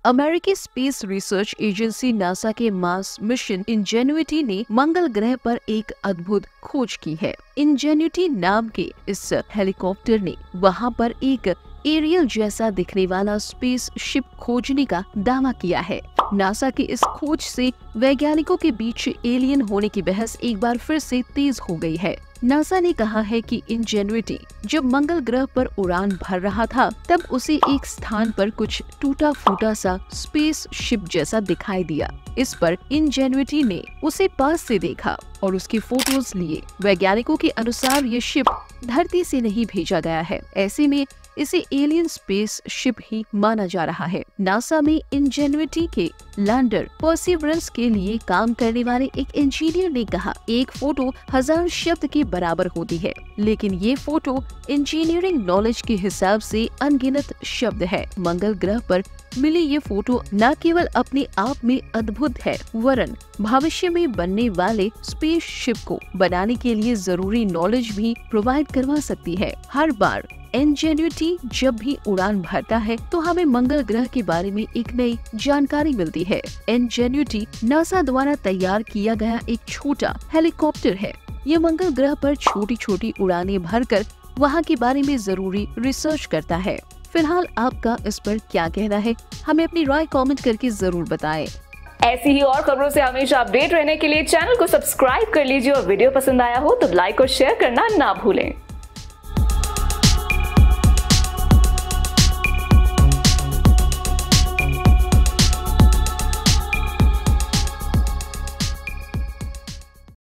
अमेरिकी space research agency NASA के Mars mission Ingenuity ने मंगल ग्रह पर एक अद्भुत खोज की है। इंजेन्युइटी नाम के इस हेलीकॉप्टर ने वहां पर एक एरियल जैसा दिखने वाला स्पेस शिप खोजने का दावा किया है। नासा की इस खोज से वैज्ञानिकों के बीच एलियन होने की बहस एक बार फिर से तेज हो गई है। नासा ने कहा है कि इंजेन्युइटी जब मंगल ग्रह पर उड़ान भर रहा था तब उसे एक स्थान पर कुछ टूटा फूटा सा स्पेस शिप जैसा दिखाई दिया। इस पर इंजेन्युइटी ने उसे पास से देखा और उसके फोटोज लिए। वैज्ञानिकों के अनुसार ये शिप धरती से नहीं भेजा गया है, ऐसे में इसे एलियन स्पेस शिप ही माना जा रहा है। नासा में इंजेन्युइटी के लैंडर परसिवरेंस के लिए काम करने वाले एक इंजीनियर ने कहा, एक फोटो 1000 शब्द के बराबर होती है, लेकिन ये फोटो इंजीनियरिंग नॉलेज के हिसाब से अनगिनत शब्द है। मंगल ग्रह पर मिली ये फोटो न केवल अपने आप में अद्भुत है, वरन भविष्य में बनने वाले स्पेस शिप को बनाने के लिए जरूरी नॉलेज भी प्रोवाइड करवा सकती है। हर बार इंजेन्युइटी जब भी उड़ान भरता है तो हमें मंगल ग्रह के बारे में एक नई जानकारी मिलती है। इंजेन्युइटी नासा द्वारा तैयार किया गया एक छोटा हेलीकॉप्टर है। ये मंगल ग्रह पर छोटी छोटी उड़ानें भरकर वहाँ के बारे में जरूरी रिसर्च करता है। फिलहाल आपका इस पर क्या कहना है, हमें अपनी राय कमेंट करके जरूर बताएं। ऐसी ही और खबरों से हमेशा अपडेट रहने के लिए चैनल को सब्सक्राइब कर लीजिए और वीडियो पसंद आया हो तो लाइक और शेयर करना ना भूलें।